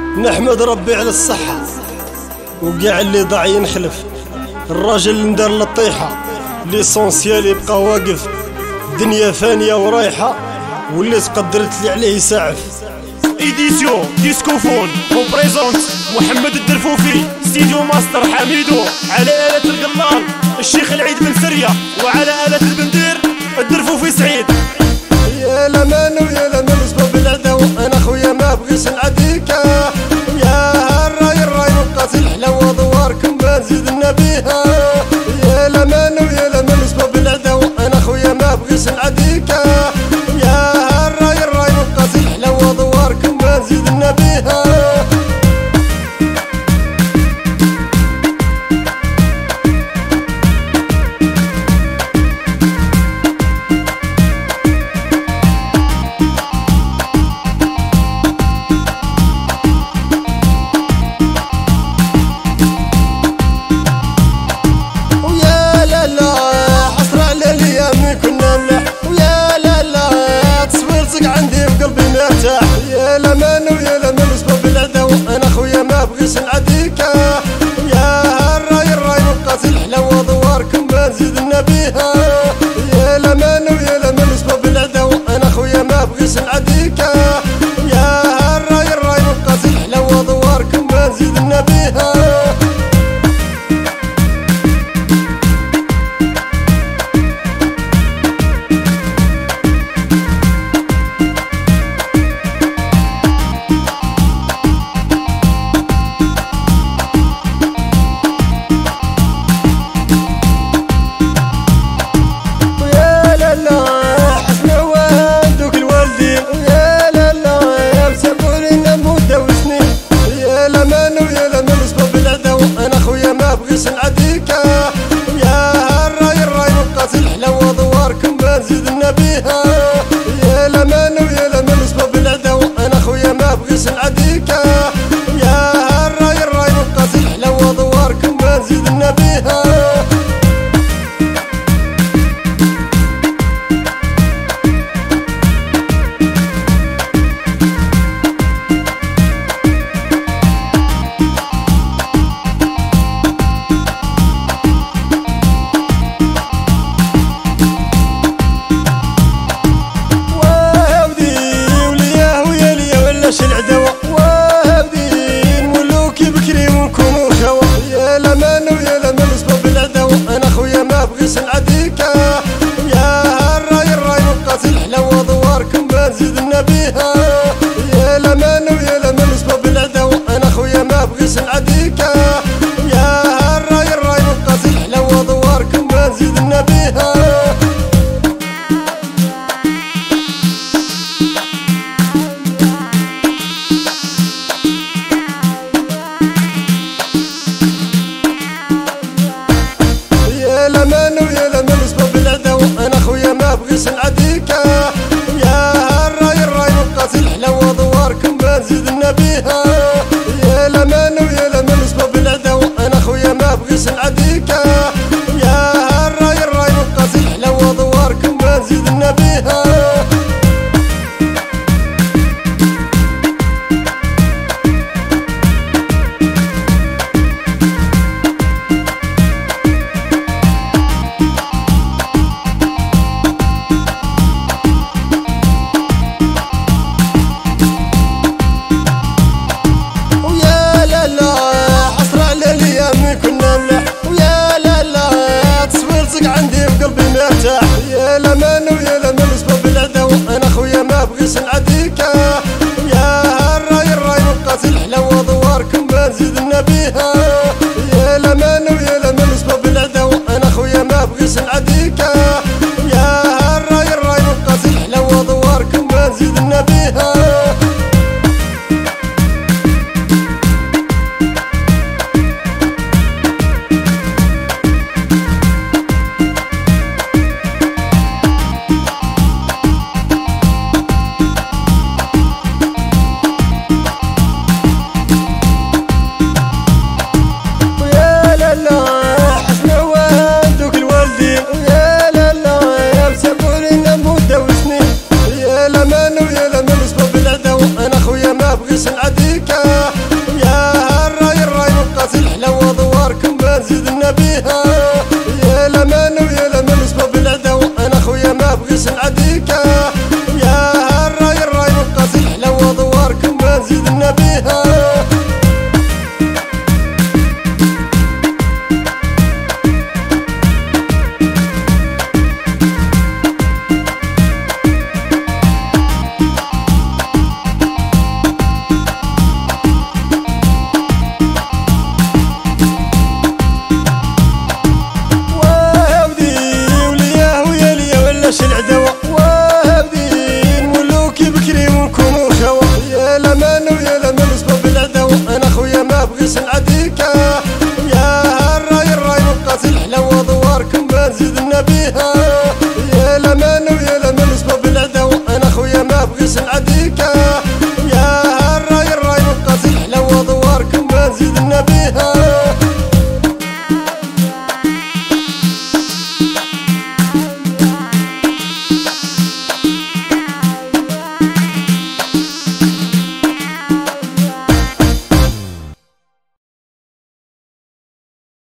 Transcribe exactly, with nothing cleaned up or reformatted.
نحمد ربي على الصحة وقاع اللي ضاع ينخلف. الراجل اللي ندار للطيحة ليسونسيال يبقى واقف. دنيا فانية ورايحة واللي تقدرت لي عليه يسعف. ايديسيون ديسكوفون اون بريزونت محمد الدرفوفي ستيديو ماستر حميدو على آلة القلال الشيخ العيد بن سرية وعلى آلة البندير الدرفوفي سعيد. يا لمن ويا لمن اسباب العدو انا خويا ما بغيش نعديك. يا الراي الراي وقاتل حلاوة دواركم بنزيدنا بيها. يا لمن ويا لمن اسباب العدو انا خويا ما بغيش نعديك. يا الراي الراي وقاتل حلاوة دواركم بنزيدنا بيها. يا لمن ويا لمن اسباب العدو انا خويا ما بغيش نعديك. يا الراي الراي وقاتل حلاوة دواركم بنزيدنا بيها. يا لمن ويا لمن اسباب العدو انا خويا ما بغيش نعديك. يا الراي الراي وقاتل حلاوة دواركم بنزيدنا بيها. نعديك. يا الراي الراي وقاتل حلاوة دواركم بنزيدنا بيها. يا لمن ويا لمن اسباب العدو انا خويا ما بغيش نعديك. يا الراي الراي وقاتل حلاوة دواركم بنزيدنا بيها. العدوى وهابدين ملوكي بكري ونكونو خوا. يا لمن ويا لمن اسباب العدوى انا خويا ما بغيش نعديك. يا الراي الراي وقاتل حلاوة دواركم بنزيدنا بيها. يا لمن ويا لمن اسباب العدوى انا خويا ما بغيش نعديك. يا الراي الراي وقاتل حلاوة دواركم بنزيدنا بيها. يا لمن ويا لمن اسباب العدو انا خويا ما بغيش نعديك. يا الراي الراي وقاتل حلاوة دواركم بنزيدنا بيها. يا لمن ويا لمن اسباب العدو انا خويا ما بغيش نعديك. يا الراي الراي وقاتل حلاوة دواركم بنزيدنا بيها. يا لمن ويا لمن اسباب العدو انا خويا ما بغيش نعديك. يا الراي الراي وقاتل حلاوة دواركم بنزيدنا بيها. يا لمن ويا لمن اسباب العدو انا خويا ما بغيش نعديك. يا الراي الراي وقاتل حلاوة دواركم بنزيدنا بيها. بغيش نعديك. لمن ويا لمن